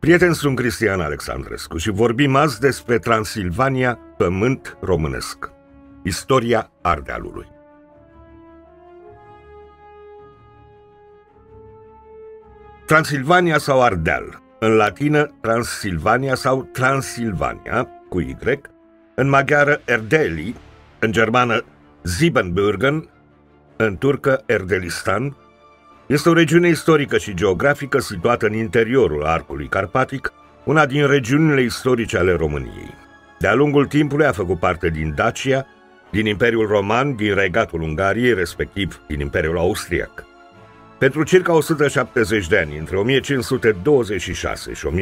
Prieteni, sunt Cristian Alexandrescu și vorbim azi despre Transilvania, pământ românesc. Istoria Ardealului. Transilvania sau Ardeal, în latină Transilvania sau Transilvania, cu Y, în maghiară Erdeli, în germană Siebenbürgen, în turcă Erdelistan, este o regiune istorică și geografică situată în interiorul arcului carpatic, una din regiunile istorice ale României. De-a lungul timpului a făcut parte din Dacia, din Imperiul Roman, din Regatul Ungariei, respectiv din Imperiul Austriac. Pentru circa 170 de ani, între 1526 și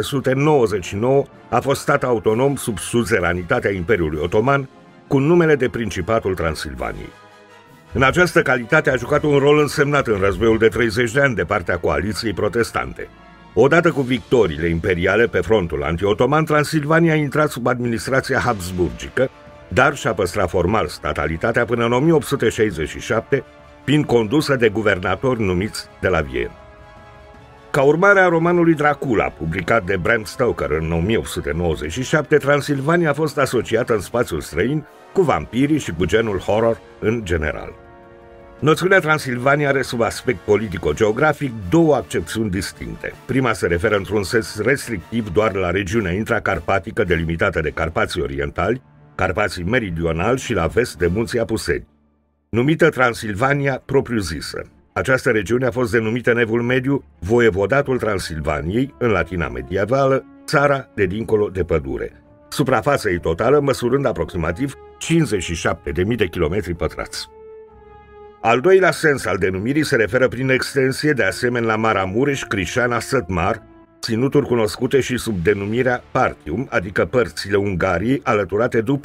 1699, a fost stat autonom sub suzeranitatea Imperiului Otoman, cu numele de Principatul Transilvaniei. În această calitate a jucat un rol însemnat în războiul de 30 de ani de partea coaliției protestante. Odată cu victoriile imperiale pe frontul anti-otoman, Transilvania a intrat sub administrația habsburgică, dar și-a păstrat formal statalitatea până în 1867, fiind condusă de guvernatori numiți de la Viena. Ca urmare a romanului Dracula, publicat de Bram Stoker în 1897, Transilvania a fost asociată în spațiul străin cu vampirii și cu genul horror în general. Noțiunea Transilvania are sub aspect politico-geografic două accepțiuni distincte. Prima se referă într-un sens restrictiv doar la regiunea intracarpatică delimitată de Carpații Orientali, Carpații Meridionali și la vest de Munții Apuseni, numită Transilvania propriu-zisă. Această regiune a fost denumită în Evul Mediu Voievodatul Transilvaniei, în latina medievală, țara de dincolo de pădure, suprafața ei totală măsurând aproximativ 57.000 de kilometri pătrați. Al doilea sens al denumirii se referă prin extensie de asemenea la Maramureș, Crișana, Sătmar, ținuturi cunoscute și sub denumirea Partium, adică părțile Ungariei alăturate după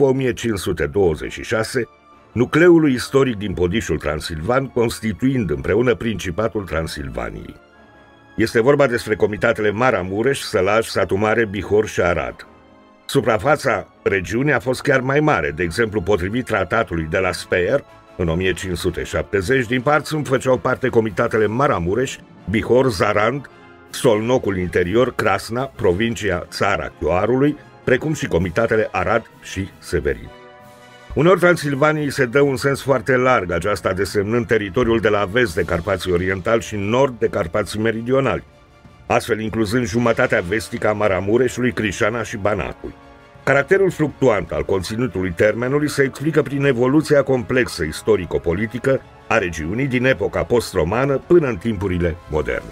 1526, nucleului istoric din Podișul Transilvan, constituind împreună Principatul Transilvaniei. Este vorba despre comitatele Maramureș, Sălaj, Satu Mare, Bihor și Arad. Suprafața regiunii a fost chiar mai mare, de exemplu, potrivit tratatului de la Speyer, în 1570, din Parțum făceau parte comitatele Maramureș, Bihor, Zarand, Solnocul Interior, Crasna, provincia Țara Chioarului, precum și comitatele Arad și Severin. Uneori Transilvaniei se dă un sens foarte larg, aceasta desemnând teritoriul de la vest de Carpații Orientali și nord de Carpații Meridionali, astfel incluzând jumătatea vestică a Maramureșului, Crișana și Banatul. Caracterul fluctuant al conținutului termenului se explică prin evoluția complexă istorico-politică a regiunii din epoca post-romană până în timpurile moderne.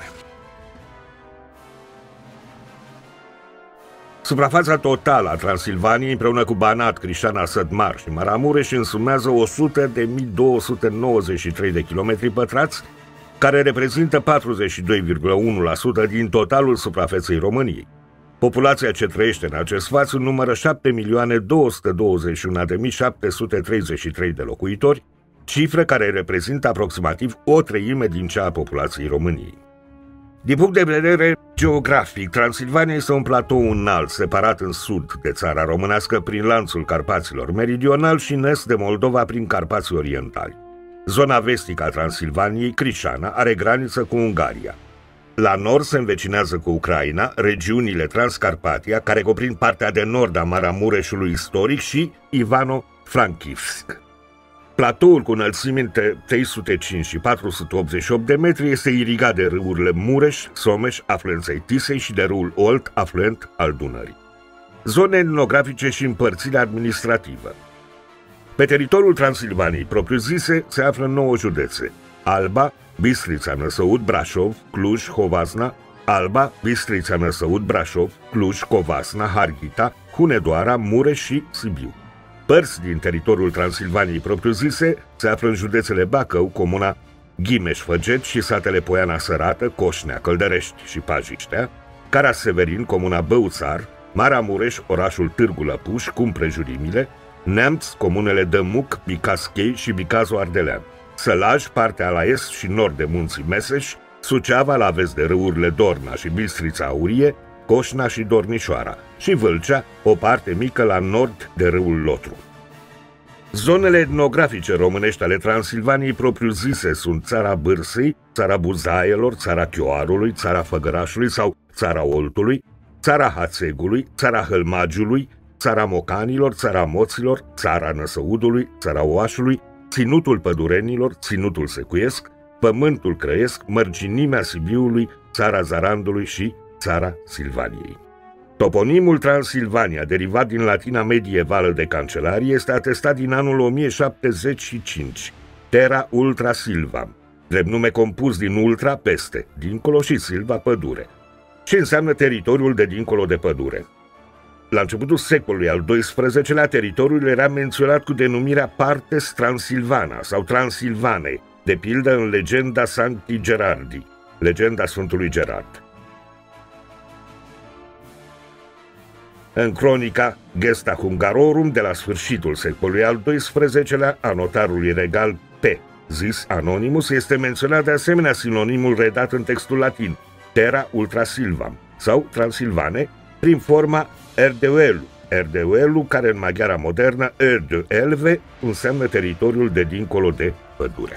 Suprafața totală a Transilvaniei, împreună cu Banat, Crișana, Sătmar și Maramureș, însumează 100.293 de kilometri pătrați, care reprezintă 42,1% din totalul suprafeței României. Populația ce trăiește în acest spațiu numără 7.221.733 de locuitori, cifră care reprezintă aproximativ o treime din cea a populației României. Din punct de vedere geografic, Transilvania este un platou înalt, separat în sud de țara românească prin lanțul Carpaților Meridionali și în est de Moldova prin Carpații Orientali. Zona vestică a Transilvaniei, Crișana, are graniță cu Ungaria. La nord se învecinează cu Ucraina, regiunile Transcarpatia, care cuprind partea de nord a Maramureșului istoric și Ivano-Frankivsk. Platoul cu înălțimi între 305 și 488 de metri este irigat de râurile Mureș, Someș, afluenței Tisei și de râul Olt, afluent al Dunării. Zone etnografice și împărțire administrativă. Pe teritoriul Transilvaniei propriu-zise se află 9 județe: Alba, Bistrița, Năsăud, Brașov, Cluj, Hovazna, Alba, Bistrița, Năsăud, Brașov, Cluj, Covasna, Harghita, Hunedoara, Mureș și Sibiu. Părți din teritoriul Transilvaniei propriu-zise se află în județele Bacău, comuna Ghimeș-Făget și satele Poiana Sărată, Coșnea, Căldărești și Pajiștea, Cara-Severin, comuna Băuțar, Maramureș, orașul Târgu Lăpuș, cu împrejurimile, Neamț, comunele Dămuc, Bicaschei și Bicazu-Ardelean, Sălaj, partea la est și nord de Munții Meseș, Suceava, la vest de râurile Dorna și Bistrița Aurie, Coșna și Dornișoara, și Vâlcea, o parte mică la nord de râul Lotru. Zonele etnografice românești ale Transilvaniei propriu-zise sunt Țara Bârsei, Țara Buzaielor, Țara Chioarului, Țara Făgărașului sau Țara Oltului, țara Hațegului, țara Hălmagiului, țara Mocanilor, țara Moților, țara Năsăudului, țara Oașului, ținutul Pădurenilor, ținutul Secuiesc, pământul Crăiesc, mărginimea Sibiului, țara Zarandului și țara Silvaniei. Toponimul Transilvania, derivat din latina medievală de cancelarie, este atestat din anul 1075, Terra Ultra Silvam, drept nume compus din ultra, peste, dincolo, și silva, pădure, ce înseamnă teritoriul de dincolo de pădure. La începutul secolului al XII-lea, teritoriul era menționat cu denumirea Partes Transilvana sau Transilvanei, de pildă în legenda Sancti Gerardi, legenda Sfântului Gerard. În cronica Gesta Hungarorum de la sfârșitul secolului al XII-lea a notarului regal P. Zis Anonimus este menționat de asemenea sinonimul redat în textul latin, Terra Ultra Silvam, sau Transilvane, prin forma Erdeuelu. Erdeuelu, care în maghiara modernă, Erdeelve, înseamnă teritoriul de dincolo de pădure.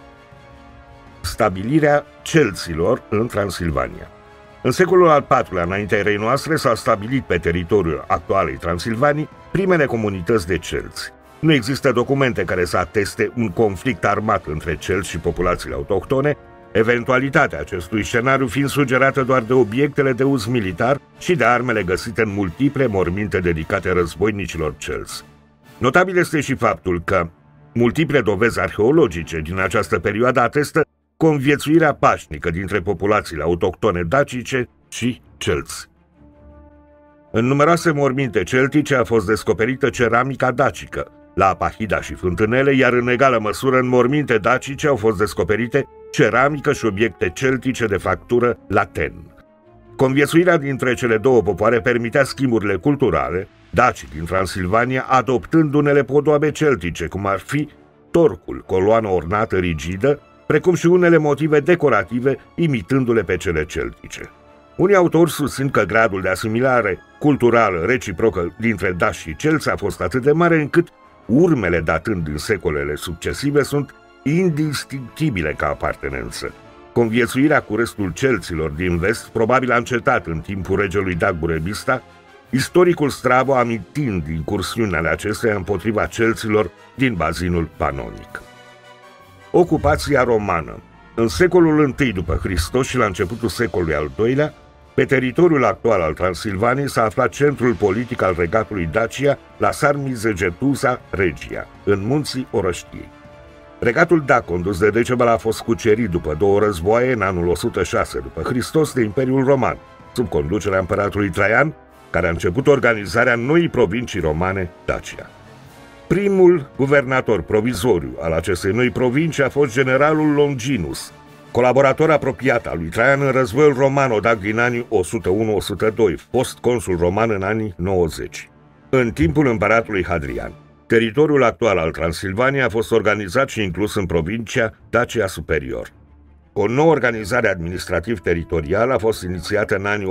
Stabilirea celților în Transilvania. În secolul al IV-lea, înaintea erei noastre, s-au stabilit pe teritoriul actualei Transilvanii primele comunități de celți. Nu există documente care să ateste un conflict armat între celți și populațiile autohtone, eventualitatea acestui scenariu fiind sugerată doar de obiectele de uz militar și de armele găsite în multiple morminte dedicate războinicilor celți. Notabil este și faptul că multiple dovezi arheologice din această perioadă atestă conviețuirea pașnică dintre populațiile autohtone dacice și celți. În numeroase morminte celtice a fost descoperită ceramica dacică, la Apahida și Fântânele, iar în egală măsură în morminte dacice au fost descoperite ceramică și obiecte celtice de factură laten. Conviețuirea dintre cele două popoare permitea schimburile culturale, dacii din Transilvania adoptând unele podoabe celtice, cum ar fi torcul, coloană ornată rigidă, precum și unele motive decorative imitându-le pe cele celtice. Unii autori susțin că gradul de asimilare culturală reciprocă dintre daci și celți a fost atât de mare încât urmele datând din secolele succesive sunt indistinctibile ca apartenență. Conviețuirea cu restul celților din vest probabil a încetat în timpul regelui Dagburebista, istoricul Strabo amintind incursiunile acesteia împotriva celților din bazinul panonic. Ocupația romană. În secolul I după Hristos și la începutul secolului al II-lea, pe teritoriul actual al Transilvaniei s-a aflat centrul politic al regatului Dacia la Sarmizegetusa Regia, în munții Orăștiei. Regatul Dac, condus de Decebal, a fost cucerit după două războaie în anul 106 după Hristos de Imperiul Roman, sub conducerea împăratului Traian, care a început organizarea noii provincii romane Dacia. Primul guvernator provizoriu al acestei noi provincii a fost generalul Longinus, colaborator apropiat al lui Traian în războiul romano-dac din anii 101-102, fost consul roman în anii 90. În timpul împăratului Hadrian, teritoriul actual al Transilvaniei a fost organizat și inclus în provincia Dacia Superior. O nouă organizare administrativ-teritorială a fost inițiată în anii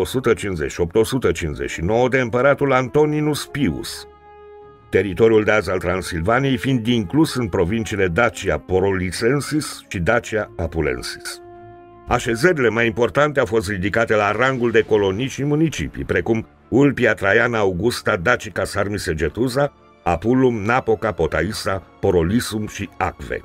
158-159 de împăratul Antoninus Pius, teritoriul de azi al Transilvaniei fiind inclus în provinciile Dacia Porolicensis și Dacia Apulensis. Așezările mai importante au fost ridicate la rangul de colonii și municipii, precum Ulpia Traiana Augusta Dacica Sarmisegetusa, Apulum, Napoca, Potaissa, Porolisum și Acve.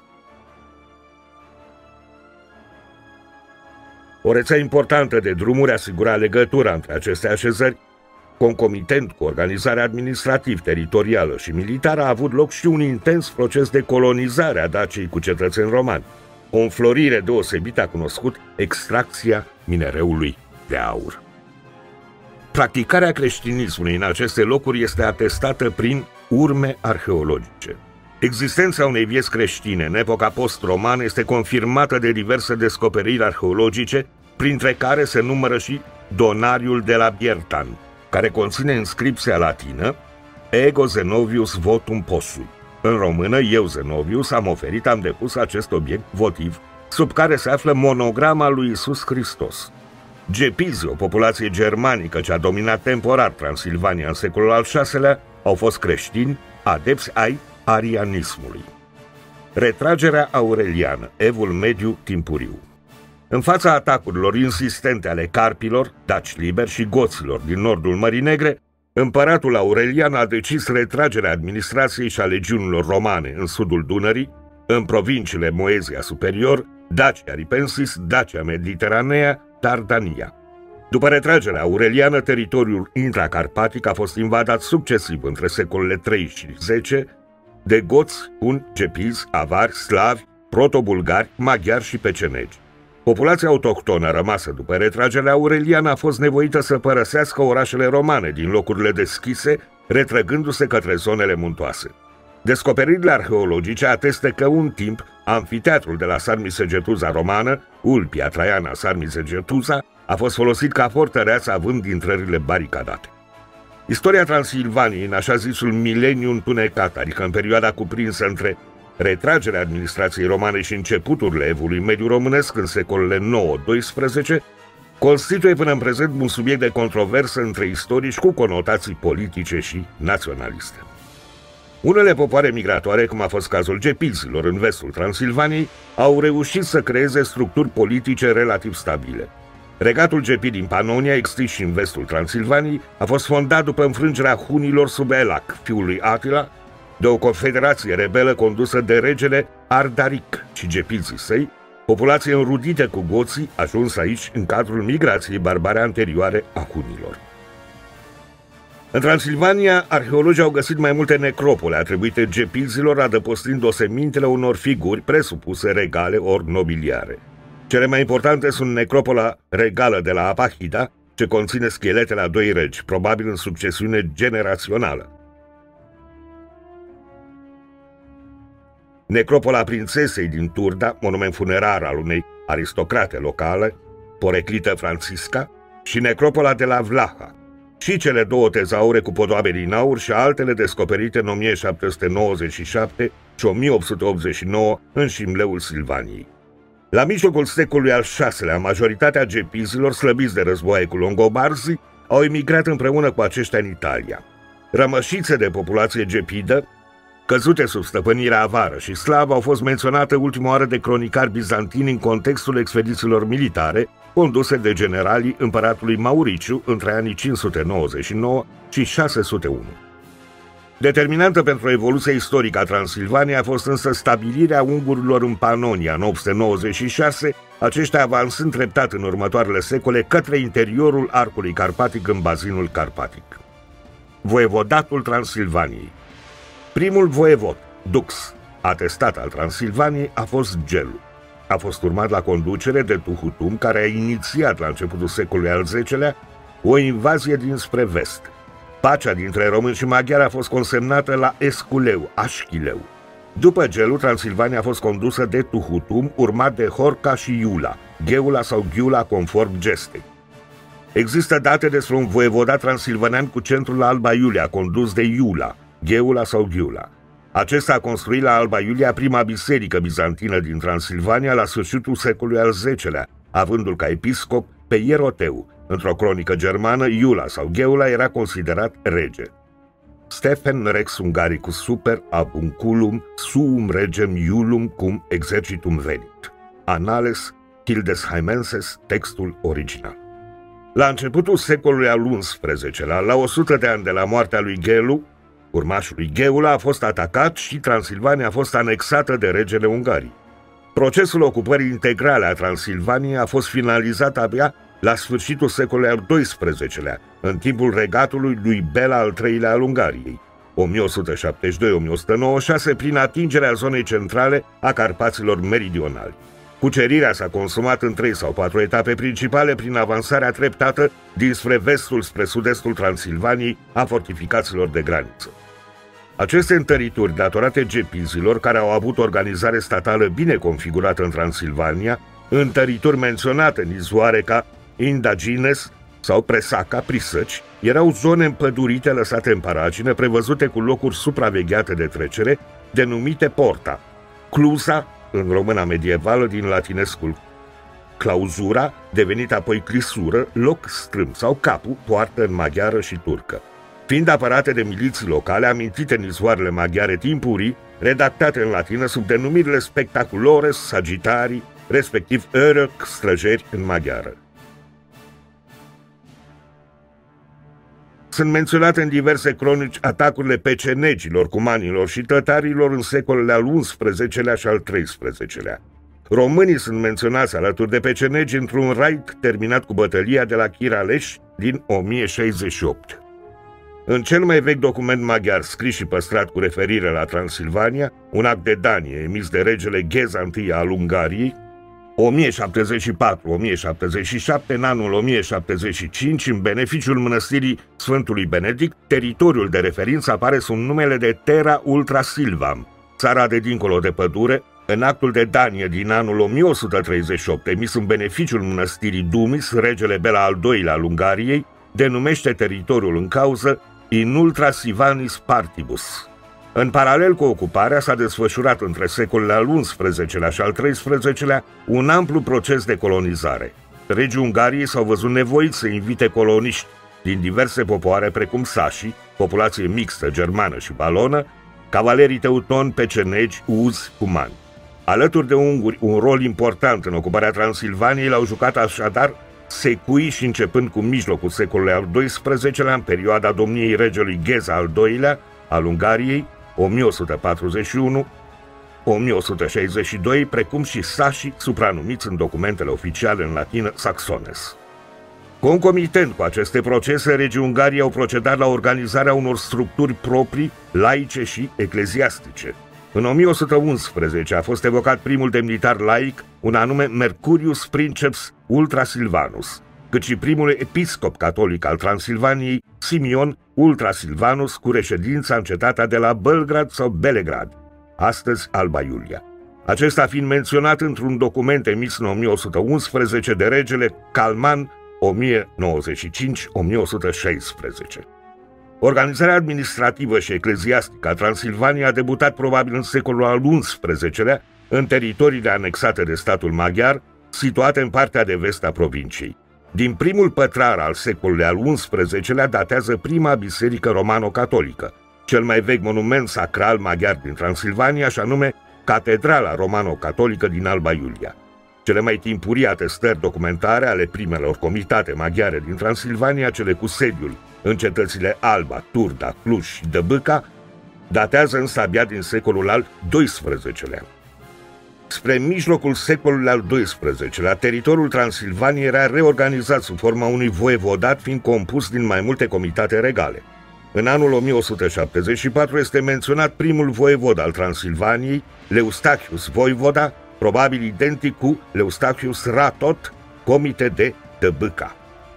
O rețea importantă de drumuri asigura legătura între aceste așezări. Concomitent cu organizarea administrativ-teritorială și militară a avut loc și un intens proces de colonizare a Daciei cu cetățeni romani. O înflorire deosebită a cunoscut extracția minereului de aur. Practicarea creștinismului în aceste locuri este atestată prin urme arheologice. Existența unei vieți creștine în epoca post-romană este confirmată de diverse descoperiri arheologice, printre care se numără și Donariul de la Biertan, care conține inscripția latină Ego Zenovius votum possui. În română, eu, Zenovius, am oferit, am depus acest obiect votiv, sub care se află monograma lui Iisus Hristos. Gepizii, o populație germanică ce a dominat temporar Transilvania în secolul al VI-lea, au fost creștini, adepți ai arianismului. Retragerea aureliană, evul mediu timpuriu. În fața atacurilor insistente ale carpilor, daci liberi și goților din nordul Mării Negre, împăratul Aurelian a decis retragerea administrației și a legiunilor romane în sudul Dunării, în provinciile Moezia Superior, Dacia Ripensis, Dacia Mediteranea, Dardania. După retragerea aureliană, teritoriul intracarpatic a fost invadat succesiv între secolele 3 și 10 de goți, hun, gepizi, avari, slavi, protobulgari, maghiari și pecenegi. Populația autohtonă rămasă după retragerea aureliană a fost nevoită să părăsească orașele romane din locurile deschise, retrăgându-se către zonele muntoase. Descoperirile arheologice atestă că un timp amfiteatrul de la Sarmisegetuza romană, Ulpia Traiana Sarmisegetuza, a fost folosit ca fortăreață având intrările baricadate. Istoria Transilvaniei în așa zisul mileniu întunecat, adică în perioada cuprinsă între retragerea administrației romane și începuturile evului mediu românesc în secolele 9-12, constituie până în prezent un subiect de controversă între istorici cu conotații politice și naționaliste. Unele popoare migratoare, cum a fost cazul gepizilor în vestul Transilvaniei, au reușit să creeze structuri politice relativ stabile. Regatul gepid din Panonia, extins și în vestul Transilvaniei, a fost fondat după înfrângerea hunilor sub Elac, fiul lui Atila, de o confederație rebelă condusă de regele Ardaric și gepizii săi, populație înrudită cu goții, ajuns aici în cadrul migrației barbare anterioare a hunilor. În Transilvania, arheologii au găsit mai multe necropole atribuite gepizilor, adăpostind osemintele unor figuri presupuse regale ori nobiliare. Cele mai importante sunt necropola regală de la Apahida, ce conține scheletele a 2 regi, probabil în succesiune generațională. Necropola prințesei din Turda, monument funerar al unei aristocrate locale, Poreclită Francisca, și necropola de la Vlaha, și cele 2 tezaure cu podoabe din aur și altele descoperite în 1797 și 1889 în șimleul Silvaniei. La mijlocul secolului al VI-lea, majoritatea gepizilor, slăbiți de războaie cu longobarzii, au emigrat împreună cu aceștia în Italia. Rămășițe de populație gepidă, căzute sub stăpânirea avară și slavă, au fost menționate ultima oară de cronicari bizantini în contextul expedițiilor militare conduse de generalii împăratului Mauriciu între anii 599 și 601. Determinantă pentru evoluția istorică a Transilvaniei a fost însă stabilirea ungurilor în Panonia în 896, aceștia avansând treptat în următoarele secole către interiorul arcului carpatic în bazinul carpatic. Voievodatul Transilvaniei. Primul voievod, dux, atestat al Transilvaniei, a fost Gelu. A fost urmat la conducere de Tuhutum, care a inițiat la începutul secolului al X-lea o invazie dinspre vest. Pacea dintre români și maghiari a fost consemnată la Esculeu, Așchileu. După Gelu, Transilvania a fost condusă de Tuhutum, urmat de Horca și Iula, Gheula sau Ghiula conform gestei. Există date despre un voievodat transilvanean cu centrul la Alba Iulia, condus de Iula, Gheula sau Ghiula. Acesta a construit la Alba Iulia prima biserică bizantină din Transilvania la sfârșitul secolului al X-lea, avându-l ca episcop pe Ieroteu. Într-o cronică germană, Iula sau Gheula era considerat rege. Stephen Rex Ungaricus super ab unculum suum regem Iulum cum exercitum venit. Annales Hildesheimenses, textul original. La începutul secolului al XI-lea, la 100 de ani de la moartea lui Gelu, urmașul lui Gheula a fost atacat și Transilvania a fost anexată de regele Ungarii. Procesul ocupării integrale a Transilvaniei a fost finalizat abia la sfârșitul secolului al XII-lea, în timpul regatului lui Bela al III-lea al Ungariei, 1172-1196, prin atingerea zonei centrale a Carpaților meridionali. Cucerirea s-a consumat în 3 sau 4 etape principale prin avansarea treptată dinspre vestul spre sud-estul Transilvaniei a fortificațiilor de graniță. Aceste întărituri, datorate gepizilor, care au avut organizare statală bine configurată în Transilvania, întărituri menționate în izoare ca Indagines sau Presaca, Prisăci, erau zone împădurite lăsate în paragină, prevăzute cu locuri supravegheate de trecere, denumite porta. Clusa, în româna medievală, din latinescul clauzura, devenit apoi clisură, loc strâmb sau capul, poartă în maghiară și turcă. Fiind apărate de miliții locale, amintite în izvoarele maghiare timpurii, redactate în latină sub denumirile Spectaculores, Sagittarii, respectiv Örök, străjeri în maghiară. Sunt menționate în diverse cronici atacurile pecenegilor, cumanilor și tătarilor în secolele al XI-lea și al XIII-lea. Românii sunt menționați alături de pecenegi într-un raid terminat cu bătălia de la Chiraleș din 1068. În cel mai vechi document maghiar scris și păstrat cu referire la Transilvania, un act de danie emis de regele Gheza I al Ungariei, 1074-1077, în anul 1075, în beneficiul mănăstirii Sfântului Benedict, teritoriul de referință apare sub numele de Terra Ultra Silvam, țara de dincolo de pădure. În actul de danie din anul 1138, emis în beneficiul mănăstirii Dumis, regele Bela al II-lea al Ungariei denumește teritoriul în cauză In Ultra Sivanis Partibus. În paralel cu ocuparea, s-a desfășurat între secolele al XI-lea și al XIII-lea un amplu proces de colonizare. Regii Ungariei s-au văzut nevoiți să invite coloniști din diverse popoare precum sașii, populație mixtă germană și valonă, cavalerii teutoni, pecenegi, uzi, cumani. Alături de unguri, un rol important în ocuparea Transilvaniei l-au jucat așadar secuii și începând cu mijlocul secolului al XII-lea, în perioada domniei regelui Gheza al II-lea al Ungariei, 1141-1162, precum și sașii, supranumiți în documentele oficiale în latină saxones. Concomitent cu aceste procese, regii Ungariei au procedat la organizarea unor structuri proprii, laice și ecleziastice. În 1111 a fost evocat primul demnitar laic, un anume Mercurius Princeps Ultra Silvanus, cât și primul episcop catolic al Transilvaniei, Simeon Ultra Silvanus, cu reședința în cetatea de la Belgrad sau Belegrad, astăzi Alba Iulia. Acesta fiind menționat într-un document emis în 1111 de regele Calman, 1095-1116. Organizarea administrativă și ecleziastică a Transilvaniei a debutat probabil în secolul al XI-lea în teritoriile anexate de statul maghiar, situate în partea de vest a provinciei. Din primul pătrar al secolului al XI-lea datează prima biserică romano-catolică, cel mai vechi monument sacral maghiar din Transilvania, și anume Catedrala Romano-Catolică din Alba Iulia. Cele mai timpurii atestări documentare ale primelor comitate maghiare din Transilvania, cele cu sediul în cetățile Alba, Turda, Cluj și Dăbâca, datează însă abia din secolul al XII-lea. Spre mijlocul secolului al XII-lea, teritoriul Transilvaniei era reorganizat sub forma unui voievodat, fiind compus din mai multe comitate regale. În anul 1174 este menționat primul voievod al Transilvaniei, Leustachius Voivoda, probabil identic cu Leustachius Ratot, comite de Dăbâca.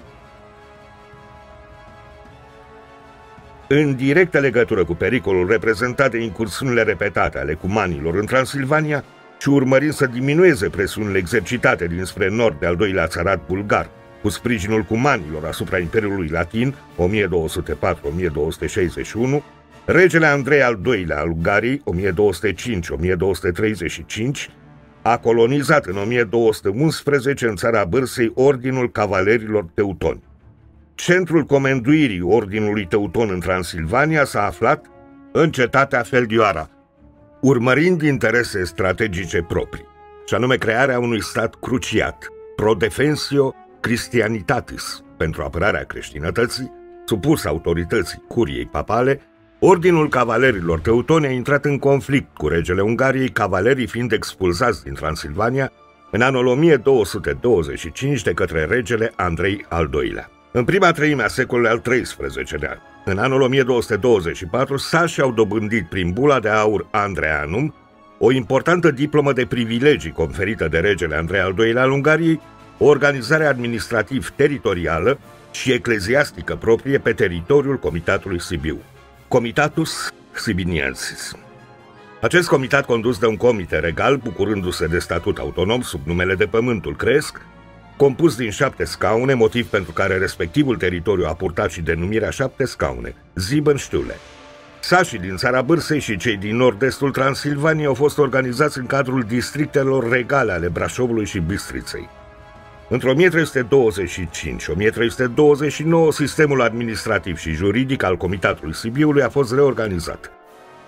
În directă legătură cu pericolul reprezentat de incursiunile repetate ale cumanilor în Transilvania și urmărind să diminueze presiunile exercitate dinspre nord de al doilea țarat bulgar, cu sprijinul cumanilor asupra Imperiului Latin, 1204-1261, regele Andrei al II-lea al Ungariei, 1205-1235, a colonizat în 1211 în țara Bârsei Ordinul Cavalerilor Teutoni. Centrul comenduirii Ordinului Teuton în Transilvania s-a aflat în cetatea Feldioara, urmărind interese strategice proprii, și anume crearea unui stat cruciat, pro defensio Christianitatis, pentru apărarea creștinătății, supus autorității curiei papale. Ordinul Cavalerilor Teutoni a intrat în conflict cu regele Ungariei, cavalerii fiind expulzați din Transilvania în anul 1225 de către regele Andrei al II-lea. În prima treime a secolului al XIII-lea, în anul 1224, sașii au dobândit prin bula de aur Andreanum o importantă diplomă de privilegii conferită de regele Andrei al II-lea al Ungariei, o organizare administrativ-teritorială și ecleziastică proprie pe teritoriul Comitatului Sibiu, Comitatus Sibiniensis. Acest comitat, condus de un comite regal, bucurându-se de statut autonom sub numele de Pământul Cresc, compus din 7 scaune, motiv pentru care respectivul teritoriu a purtat și denumirea 7 scaune, Siebenstühle. Sașii din țara Bârsei și cei din nord-estul Transilvaniei au fost organizați în cadrul districtelor regale ale Brașovului și Bistriței. Între 1325 și 1329, sistemul administrativ și juridic al Comitatului Sibiului a fost reorganizat.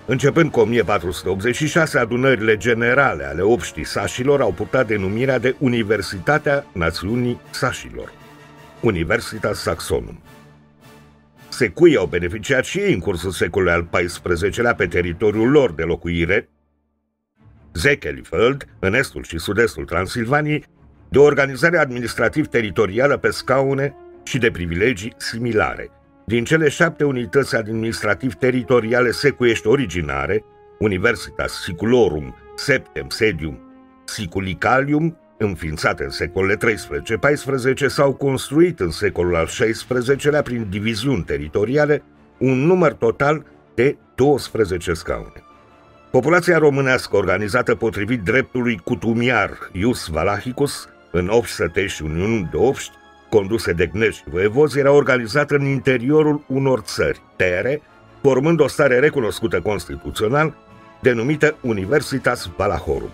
Începând cu 1486, adunările generale ale obștii sașilor au purtat denumirea de Universitatea Națiunii Sașilor, Universitas Saxonum. Secuii au beneficiat și ei în cursul secolului al XIV-lea pe teritoriul lor de locuire, Zechelifeld, în estul și sud-estul Transilvaniei, de o organizare administrativ-teritorială pe scaune și de privilegii similare. Din cele 7 unități administrativ-teritoriale secuiești originare, Universitas Siculorum Septem Sedium Siculicalium, înființate în secolele 13-14, s-au construit în secolul al XVI-lea prin diviziuni teritoriale un număr total de 12 scaune. Populația românească organizată potrivit dreptului cutumiar Ius Valahicus, în obști sătești și uniuni de obști, conduse de gnești și voievozi, era organizată în interiorul unor țări, tere, formând o stare recunoscută constituțional, denumită Universitas Valahorum.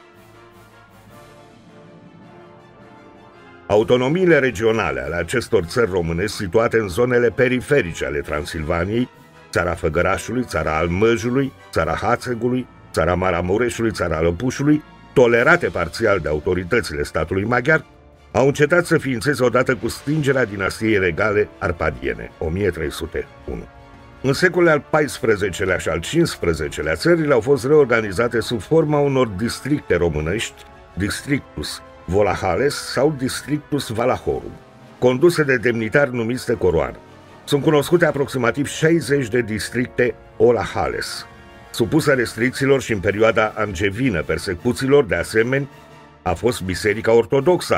Autonomiile regionale ale acestor țări românești situate în zonele periferice ale Transilvaniei, țara Făgărașului, țara Almăjului, țara Hațegului, țara Maramureșului, țara Lăpușului, tolerate parțial de autoritățile statului maghiar, au încetat să ființeze odată cu stingerea dinastiei regale arpadiene, 1301. În secolele al XIV-lea și al XV-lea, țările au fost reorganizate sub forma unor districte românești, Districtus Volahales sau Districtus Valahorum, conduse de demnitari numiți de coroană. Sunt cunoscute aproximativ 60 de districte Olahales. Supusă restricțiilor și în perioada angevină persecuțiilor, de asemenea, a fost Biserica Ortodoxă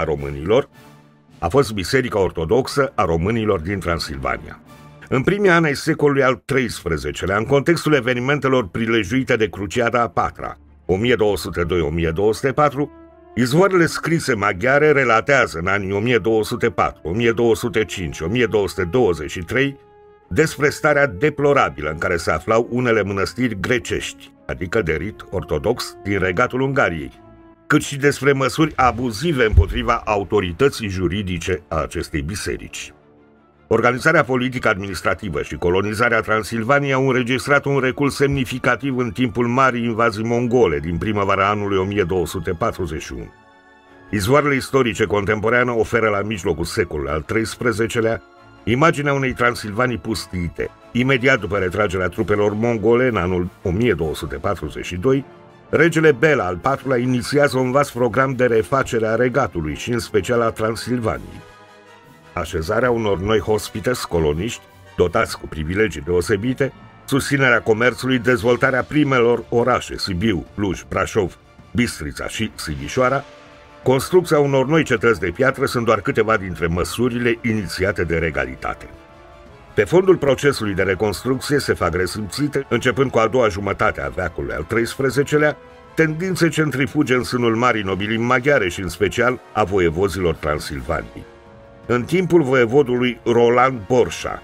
a Românilor din Transilvania. În primii ani ai secolului al XIII-lea, în contextul evenimentelor prilejuite de Cruciada a patra, 1202-1204, izvoarele scrise maghiare relatează în anii 1204, 1205, 1223 despre starea deplorabilă în care se aflau unele mănăstiri grecești, adică de rit ortodox din regatul Ungariei, cât și despre măsuri abuzive împotriva autorității juridice a acestei biserici. Organizarea politică administrativă și colonizarea Transilvaniei au înregistrat un recul semnificativ în timpul marii invazii mongole din primăvara anului 1241. Izvoarele istorice contemporane oferă la mijlocul secolului al XIII-lea imaginea unei Transilvanii pustiite. Imediat după retragerea trupelor mongole în anul 1242, regele Bela al IV-lea inițiază un vast program de refacere a regatului și în special a Transilvaniei. Așezarea unor noi hospites coloniști, dotați cu privilegii deosebite, susținerea comerțului, dezvoltarea primelor orașe, Sibiu, Cluj, Brașov, Bistrița și Sighișoara, construcția unor noi cetăți de piatră sunt doar câteva dintre măsurile inițiate de regalitate. Pe fondul procesului de reconstrucție se fac resimțite, începând cu a doua jumătate a veacului al XIII-lea, tendințe centrifuge în sânul marii nobilii maghiare și în special a voievozilor Transilvaniei. În timpul voievodului Roland Borșa,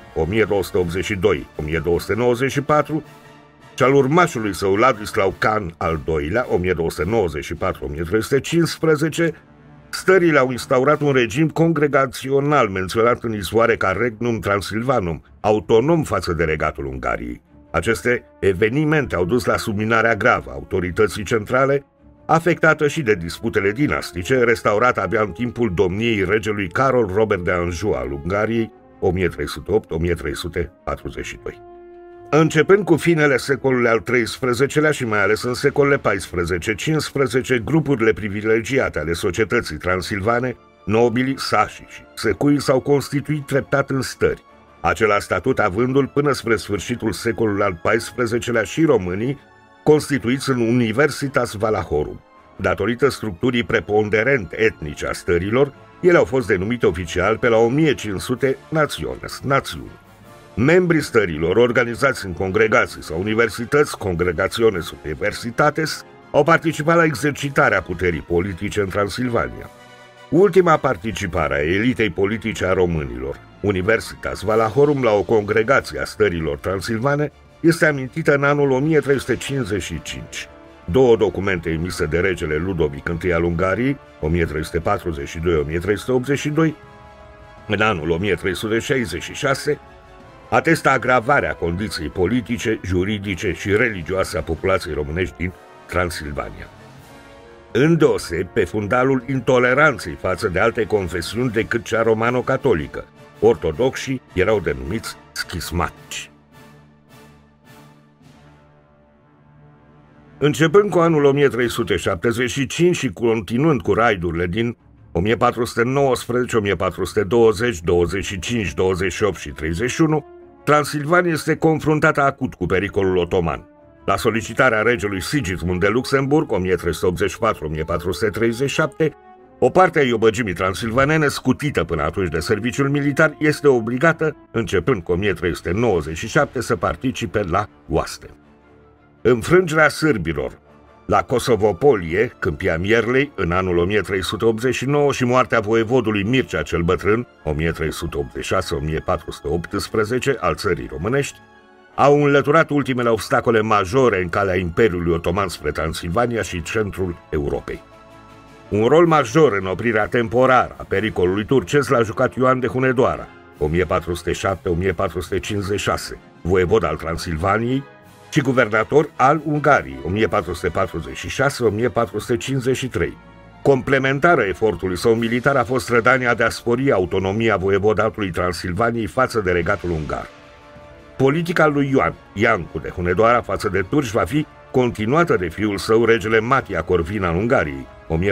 1282-1294, și al urmașului său Ladislau Can al II-lea, 1294-1315, stările au instaurat un regim congregațional menționat în izvoare ca Regnum Transilvanum, autonom față de regatul Ungariei. Aceste evenimente au dus la subminarea gravă a autorității centrale, afectată și de disputele dinastice, restaurată abia în timpul domniei regelui Carol Robert de Anjou al Ungariei, 1308-1342. Începând cu finele secolului al XIII-lea și mai ales în secolele XIV-XV, grupurile privilegiate ale societății transilvane, nobilii, sașii și secuii s-au constituit treptat în stări, acela statut avându-l până spre sfârșitul secolului al XIV-lea și românii, constituiți în Universitas Valahorum. Datorită structurii preponderent etnice a stărilor, ele au fost denumite oficial pe la 1500 națiuni. Membrii stărilor, organizați în congregații sau universități, congregationes universitates, au participat la exercitarea puterii politice în Transilvania. Ultima participare a elitei politice a românilor, Universitas Valahorum, la o congregație a stărilor transilvane, este amintită în anul 1355. Două documente emise de regele Ludovic I al Ungariei, 1342-1382, în anul 1366, atestă agravarea condiției politice, juridice și religioase a populației românești din Transilvania. Îndeosebi pe fundalul intoleranței față de alte confesiuni decât cea romano-catolică. Ortodoxii erau denumiți schismatici. Începând cu anul 1375 și continuând cu raidurile din 1419, 1420, 25, 28 și 31, Transilvania este confruntată acut cu pericolul otoman. La solicitarea regelui Sigismund de Luxemburg, 1384-1437, o parte a iobăgimii transilvanene, scutită până atunci de serviciul militar, este obligată, începând cu 1397, să participe la oaste. Înfrângerea sârbilor la Kosovopolie, Câmpia Mierlei, în anul 1389 și moartea voievodului Mircea cel Bătrân, 1386-1418, al țării românești, au înlăturat ultimele obstacole majore în calea Imperiului Otoman spre Transilvania și centrul Europei. Un rol major în oprirea temporară a pericolului turcesc l-a jucat Ioan de Hunedoara, 1407-1456, voievod al Transilvaniei și guvernator al Ungariei, 1446-1453. Complementară efortului său militar a fost strădania de a spori autonomia voievodatului Transilvaniei față de regatul ungar. Politica lui Ioan Iancu de Hunedoara față de turci va fi continuată de fiul său, regele Matia Corvin al Ungariei,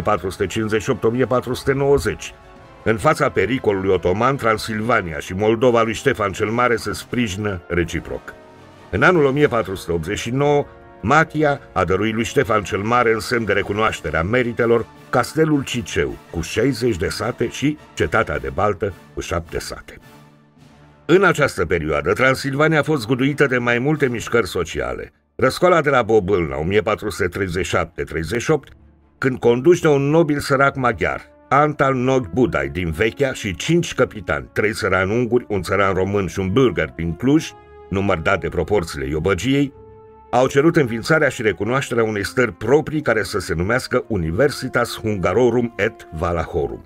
1458-1490. În fața pericolului otoman, Transilvania și Moldova lui Ștefan cel Mare se sprijină reciproc. În anul 1489, Matia a dăruit lui Ștefan cel Mare, în semn de recunoaștere a meritelor, castelul Ciceu, cu 60 de sate și cetatea de Baltă, cu 7 sate. În această perioadă, Transilvania a fost zguduită de mai multe mișcări sociale. Răscoala de la Bobâlna, 1437-38, când conduși de un nobil sărac maghiar, Antal Nog Budai din Vechea și 5 capitani, 3 țărani unguri, un țăran român și un bâlgar din Cluj, număr dat de proporțiile iobăgiei, au cerut înființarea și recunoașterea unei stări proprii care să se numească Universitas Hungarorum et Valachorum.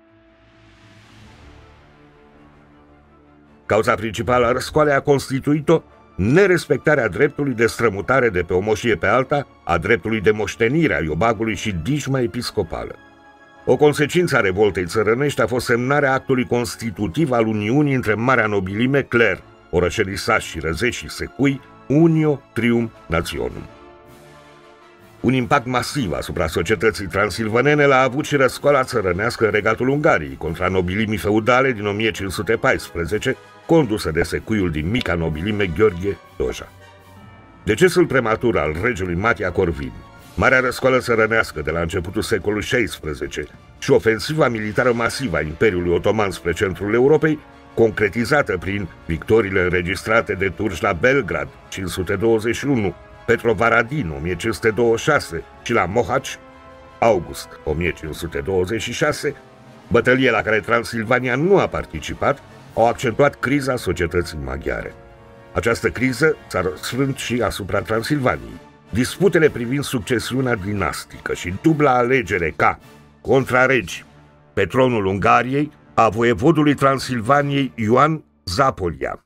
Cauza principală a răscoalei a constituit-o nerespectarea dreptului de strămutare de pe o moșie pe alta, a dreptului de moștenire a iobagului și dijma episcopală. O consecință a revoltei țărănești a fost semnarea actului constitutiv al uniunii între marea nobilime, cler, orășelii sași și răzeșii secui, Unio Trium Nationum. Un impact masiv asupra societății transilvanene l-a avut și răscoala țărănească în regatul Ungariei contra nobilimii feudale din 1514, condusă de secuiul din mica nobilime Gheorghe Doja. Decesul prematur al regelui Matia Corvin, marea răscoală țărănească de la începutul secolului XVI și ofensiva militară masivă a Imperiului Otoman spre centrul Europei, concretizată prin victoriile înregistrate de turci la Belgrad, 521, Petrovaradin, 1526 și la Mohaci, august 1526, bătălie la care Transilvania nu a participat, au accentuat criza societății maghiare. Această criză s-a răsfrânt și asupra Transilvaniei. Disputele privind succesiunea dinastică și dubla alegere ca contraregi pe tronul Ungariei a voievodului Transilvaniei Ioan Zapolia,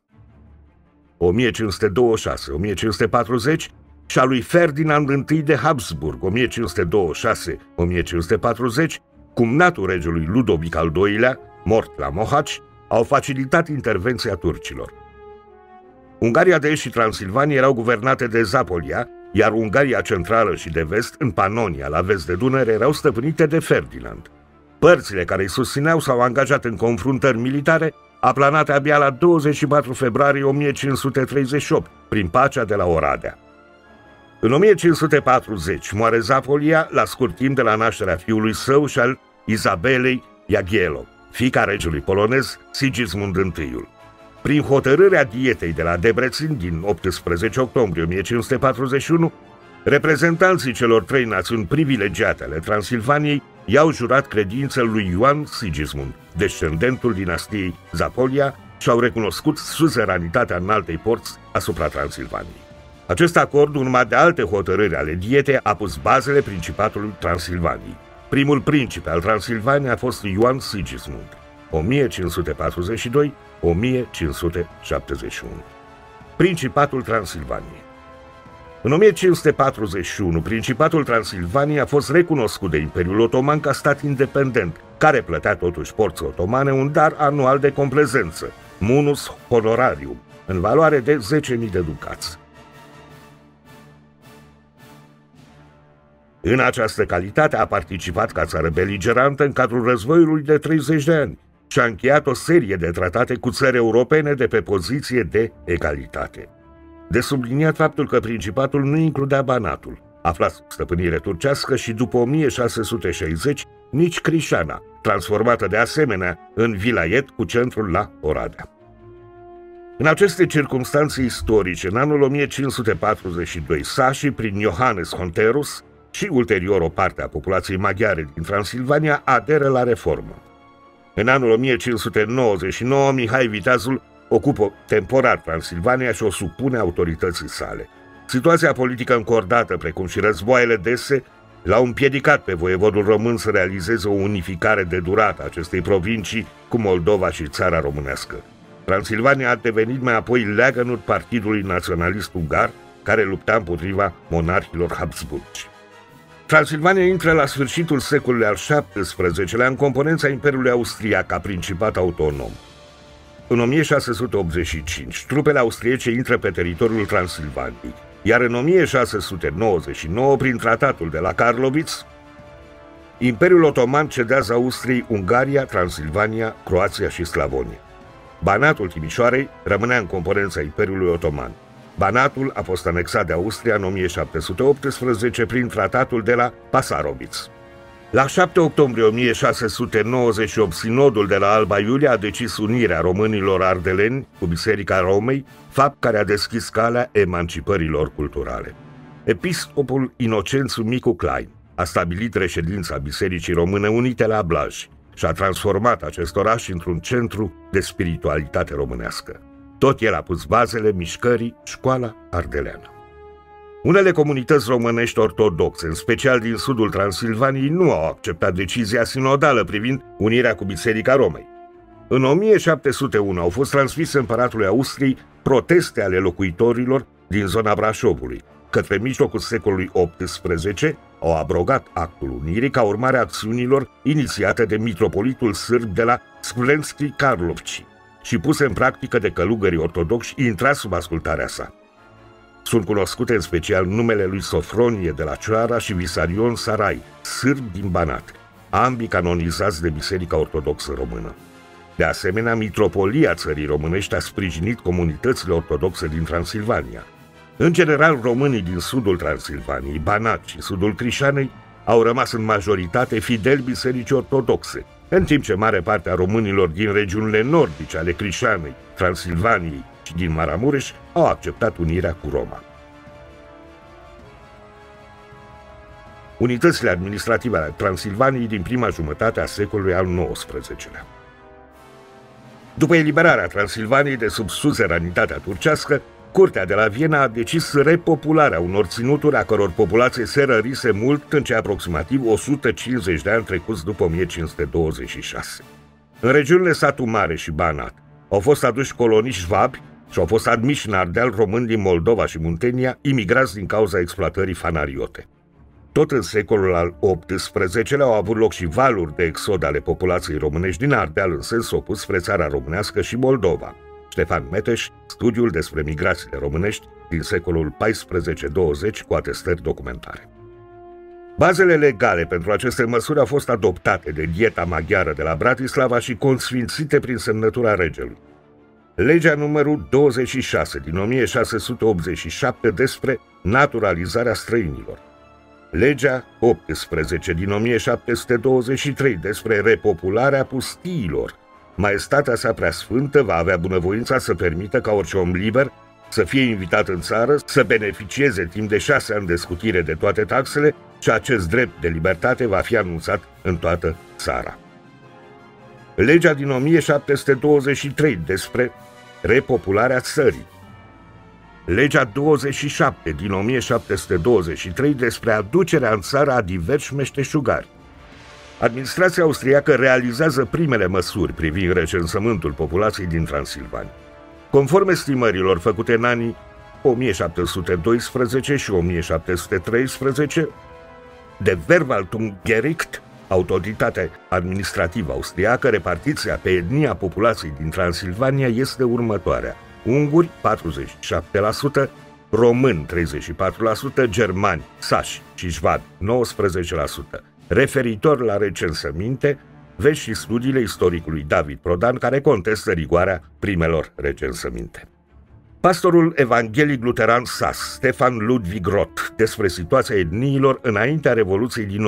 1526-1540, și a lui Ferdinand I de Habsburg, 1526-1540, cumnatul regelui Ludovic al II-lea, mort la Mohaci, au facilitat intervenția turcilor. Ungaria de Est și Transilvania erau guvernate de Zapolia, iar Ungaria centrală și de vest, în Panonia, la vest de Dunăre, erau stăpânite de Ferdinand. Părțile care îi susțineau s-au angajat în confruntări militare, aplanate abia la 24 februarie 1538, prin pacea de la Oradea. În 1540 moare Zapolia la scurt timp de la nașterea fiului său și al Izabelei Jagiełło, fiica regelui polonez Sigismund I. Prin hotărârea dietei de la Debrecen din 18 octombrie 1541, reprezentanții celor 3 națiuni privilegiate ale Transilvaniei i-au jurat credință lui Ioan Sigismund, descendentul dinastiei Zapolia, și au recunoscut suzeranitatea înaltei porți asupra Transilvaniei. Acest acord, urmat de alte hotărâri ale dietei, a pus bazele Principatului Transilvaniei. Primul principe al Transilvaniei a fost Ioan Sigismund. Principatul Transilvaniei. În 1541, Principatul Transilvaniei a fost recunoscut de Imperiul Otoman ca stat independent, care plătea totuși porții otomane un dar anual de complezență, munus honorarium, în valoare de 10.000 de ducați. În această calitate a participat ca țară beligerantă în cadrul războiului de 30 de ani și a încheiat o serie de tratate cu țări europene de pe poziție de egalitate. De subliniat faptul că Principatul nu includea Banatul, aflat sub stăpânire turcească, și după 1660 nici Crișana, transformată de asemenea în vilayet cu centrul la Oradea. În aceste circumstanțe istorice, în anul 1542, sașii prin Iohannes Honterus și ulterior o parte a populației maghiare din Transilvania aderă la reformă. În anul 1599, Mihai Viteazul ocupă temporar Transilvania și o supune autorității sale. Situația politică încordată, precum și războaiele dese, l-au împiedicat pe voievodul român să realizeze o unificare de durată a acestei provincii cu Moldova și țara românească. Transilvania a devenit mai apoi leagănul Partidului Naționalist Ungar, care lupta împotriva monarhilor Habsburgi. Transilvania intră la sfârșitul secolului al XVII-lea în componența Imperiului Austriac ca principat autonom. În 1685, trupele austriece intră pe teritoriul Transilvaniei, iar în 1699, prin tratatul de la Karlovitz, Imperiul Otoman cedează Austriei Ungaria, Transilvania, Croația și Slavonia. Banatul Timișoarei rămânea în componența Imperiului Otoman. Banatul a fost anexat de Austria în 1718 prin tratatul de la Passarowitz. La 7 octombrie 1698, sinodul de la Alba Iulia a decis unirea românilor ardeleni cu Biserica Romei, fapt care a deschis calea emancipărilor culturale. Episcopul Inocențiu Micu Klein a stabilit reședința Bisericii Române Unite la Blaj și a transformat acest oraș într-un centru de spiritualitate românească. Tot el a pus bazele mișcării Școala Ardeleană. Unele comunități românești ortodoxe, în special din sudul Transilvaniei, nu au acceptat decizia sinodală privind unirea cu Biserica Romei. În 1701 au fost transmise împăratului Austriei proteste ale locuitorilor din zona Brașovului. Către mijlocul secolului XVIII au abrogat actul unirii ca urmare a acțiunilor inițiate de mitropolitul sârb de la Splendski Karlovci și puse în practică de călugării ortodoxi intrați sub ascultarea sa. Sunt cunoscute în special numele lui Sofronie de la Cioara și Visarion Sarai, sârbi din Banat, ambii canonizați de Biserica Ortodoxă Română. De asemenea, mitropolia țării românești a sprijinit comunitățile ortodoxe din Transilvania. În general, românii din sudul Transilvaniei, Banat și sudul Crișanei au rămas în majoritate fideli bisericii ortodoxe, în timp ce mare parte a românilor din regiunile nordice ale Crișanei, Transilvaniei și din Maramureș au acceptat unirea cu Roma. Unitățile administrative ale Transilvaniei din prima jumătate a secolului al XIX-lea. După eliberarea Transilvaniei de sub suzeranitatea turcească, Curtea de la Viena a decis repopularea unor ținuturi a căror populație se rărise mult în cei aproximativ 150 de ani trecuți după 1526. În regiunile Satu Mare și Banat au fost aduși colonii șvabi și au fost admiși în Ardeal români din Moldova și Muntenia, imigrați din cauza exploatării fanariote. Tot în secolul al XVIII-lea au avut loc și valuri de exod ale populației românești din Ardeal în sens opus spre țara românească și Moldova. Ștefan Meteș, studiul despre migrațiile românești din secolul XIV-20 cu atestări documentare. Bazele legale pentru aceste măsuri au fost adoptate de Dieta maghiară de la Bratislava și consfințite prin semnătura regelui. Legea numărul 26 din 1687 despre naturalizarea străinilor. Legea 18 din 1723 despre repopularea pustiilor. Maestatea sa preasfântă va avea bunăvoința să permită ca orice om liber să fie invitat în țară, să beneficieze timp de 6 ani de scutire de toate taxele și acest drept de libertate va fi anunțat în toată țara. Legea din 1723 despre repopularea țării. Legea 27 din 1723 despre aducerea în țară a diversi meșteșugari. Administrația austriacă realizează primele măsuri privind recensământul populației din Transilvania. Conform estimărilor făcute în anii 1712 și 1713, de Verwaltungsgericht, autoritatea administrativă austriacă, repartiția pe etnia populației din Transilvania este următoarea: unguri 47%, români 34%, germani, sași și șvabi 19%. Referitor la recensăminte, vezi și studiile istoricului David Prodan, care contestă rigoarea primelor recensăminte. Pastorul evanghelic luteran sas, Stefan Ludwig Roth, despre situația etniilor înaintea Revoluției din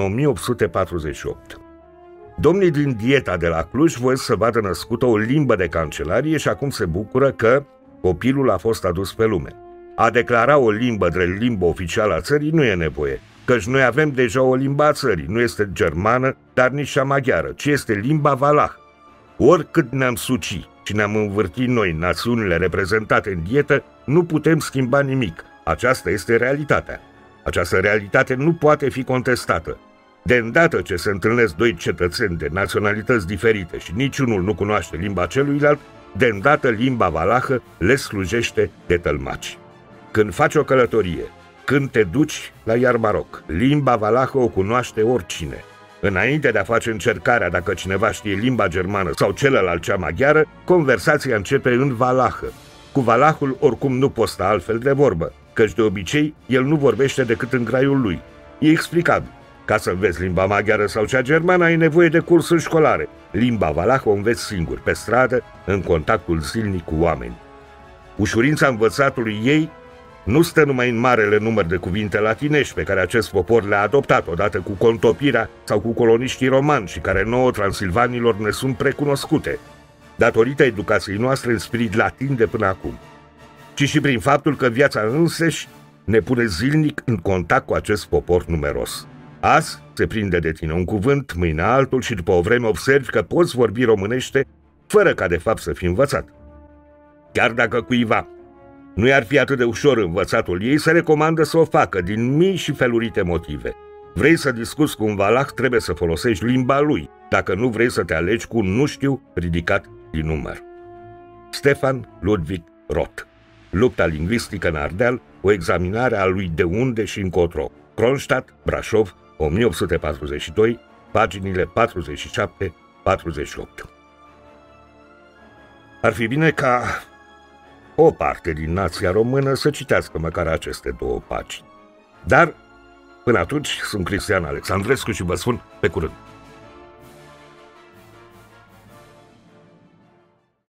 1848. Domnii din Dieta de la Cluj voiesc să vadă născută o limbă de cancelarie și acum se bucură că copilul a fost adus pe lume. A declara o limbă drept limbă oficială a țării nu e nevoie, căci noi avem deja o limbă a țării, nu este germană, dar nici cea maghiară, ci este limba valah. Oricât ne-am suci și ne-am învârtit noi națiunile reprezentate în Dietă, nu putem schimba nimic. Aceasta este realitatea. Această realitate nu poate fi contestată. De îndată ce se întâlnesc doi cetățeni de naționalități diferite și niciunul nu cunoaște limba celuilalt, de îndată limba valahă le slujește de tălmaci. Când faci o călătorie, când te duci la Iarmaroc, limba valahă o cunoaște oricine. Înainte de a face încercarea dacă cineva știe limba germană sau celălalt cea maghiară, conversația începe în valahă. Cu valahul oricum nu poți sta altfel de vorbă, căci de obicei el nu vorbește decât în graiul lui. E explicabil. Ca să înveți limba maghiară sau cea germană ai nevoie de cursuri școlare. Limba valahă o înveți singur, pe stradă, în contactul zilnic cu oameni. Ușurința învățatului ei nu stă numai în marele număr de cuvinte latinești pe care acest popor le-a adoptat odată cu contopirea sau cu coloniștii romani și care nouă transilvanilor ne sunt precunoscute, datorită educației noastre în spirit latin de până acum, ci și prin faptul că viața însăși ne pune zilnic în contact cu acest popor numeros. Azi se prinde de tine un cuvânt, mâine altul și după o vreme observi că poți vorbi românește fără ca de fapt să fii învățat. Chiar dacă cuiva nu i-ar fi atât de ușor învățatul ei, se recomandă să o facă din mii și felurite motive. Vrei să discuți cu un valah, trebuie să folosești limba lui, dacă nu vrei să te alegi cu un nu știu ridicat din număr. Stefan Ludwig Roth. Lupta lingvistică în Ardeal, o examinare a lui de unde și încotro. Kronstadt, Brașov, 1842, paginile 47-48. Ar fi bine ca o parte din nația română să citească măcar aceste două pagini. Dar, până atunci, sunt Cristian Alexandrescu și vă spun pe curând.